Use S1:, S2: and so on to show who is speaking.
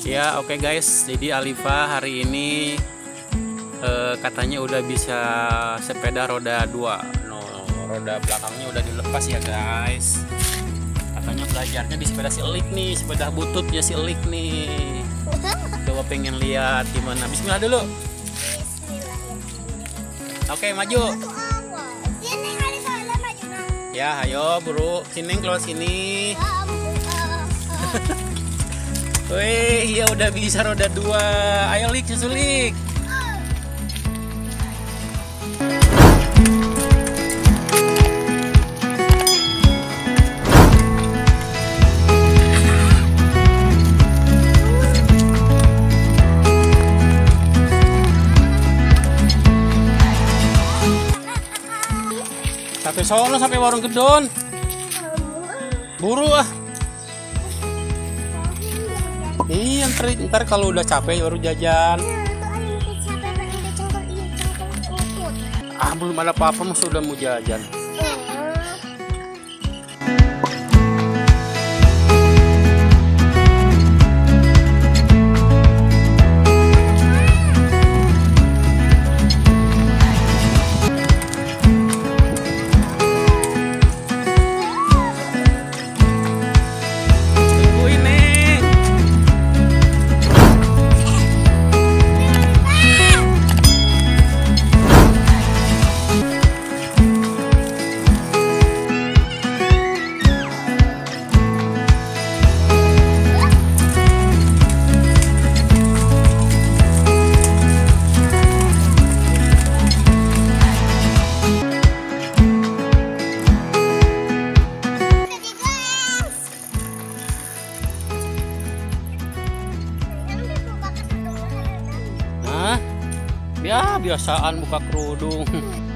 S1: Ya oke guys, jadi Alifa hari ini katanya udah bisa sepeda roda 2. No, roda belakangnya udah dilepas ya guys. Katanya belajarnya di sepeda si Elik nih, sepeda bututnya si Elik nih. Coba pengen lihat gimana. Bismillah dulu. Oke, maju. Ya, ayo buru, sini keluar sini. Wih, ya udah bisa roda 2. Ayo Lik, susulik. Sampai sono, sampai warung gedon. Buru ah. Iya, ntar kalau udah capek baru jajan. Ah, belum ada apa-apa mas udah mau jajan. Ya biasaan buka kerudung.